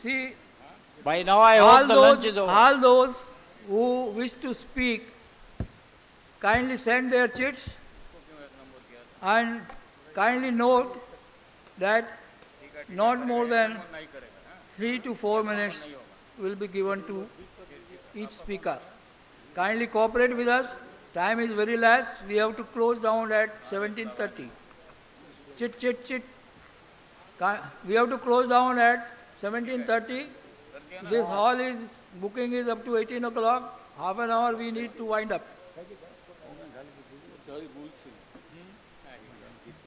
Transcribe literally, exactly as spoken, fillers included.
See, By now I all hope the lunch those, is over. all those who wish to speak, kindly send their chits and kindly note that not more than three to four minutes will be given to each speaker. Kindly cooperate with us. Time is very less. We have to close down at seventeen thirty. Chit, chit, chit. Ki- We have to close down at seventeen thirty. This hall is, booking is up to eighteen o'clock. Half an hour we need to wind up.